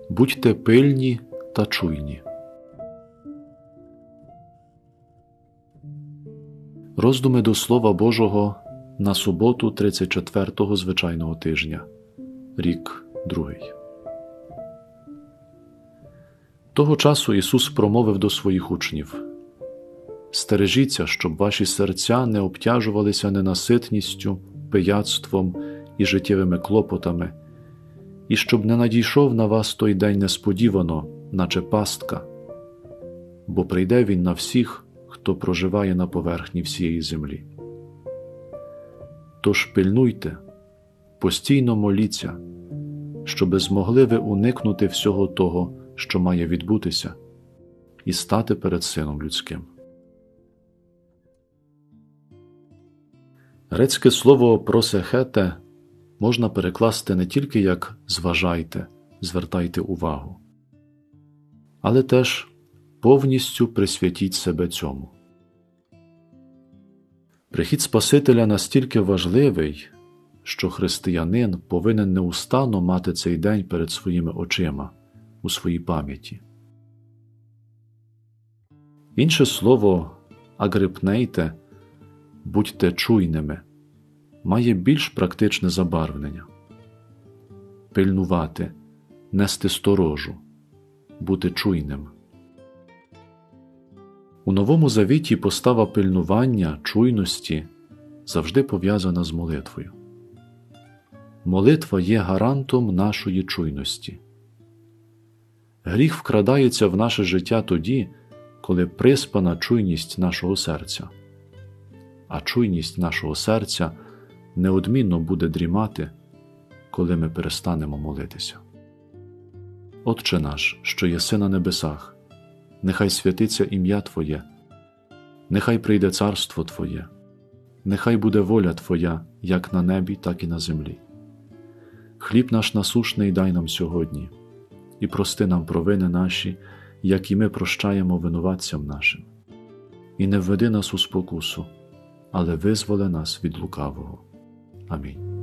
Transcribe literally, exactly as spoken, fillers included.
Будьте пильні та чуйні. Роздуми до Слова Божого на суботу тридцять четвертого звичайного тижня, рік другий. Того часу Ісус промовив до своїх учнів: «Стережіться, щоб ваші серця не обтяжувалися ненаситністю, пияцтвом і життєвими клопотами, і щоб не надійшов на вас той день несподівано, наче пастка, бо прийде він на всіх, хто проживає на поверхні всієї землі. Тож пильнуйте, постійно моліться, щоби змогли ви уникнути всього того, що має відбутися, і стати перед Сином Людським». Грецьке слово «просехете» можна перекласти не тільки як «зважайте», «звертайте увагу», але теж «повністю присвятіть себе цьому». Прихід Спасителя настільки важливий, що християнин повинен неустанно мати цей день перед своїми очима, у своїй пам'яті. Інше слово «агрипнейте» – «будьте чуйними» має більш практичне забарвлення. Пильнувати, нести сторожу, бути чуйним. У Новому Завіті постава пильнування, чуйності завжди пов'язана з молитвою. Молитва є гарантом нашої чуйності. Гріх вкрадається в наше життя тоді, коли приспана чуйність нашого серця. А чуйність нашого серця неодмінно буде дрімати, коли ми перестанемо молитися. Отче наш, що єси на небесах, нехай святиться ім'я Твоє, нехай прийде царство Твоє, нехай буде воля Твоя, як на небі, так і на землі. Хліб наш насушний дай нам сьогодні, і прости нам провини наші, як і ми прощаємо винуватцям нашим. І не введи нас у спокусу, але визволи нас від лукавого. Амінь.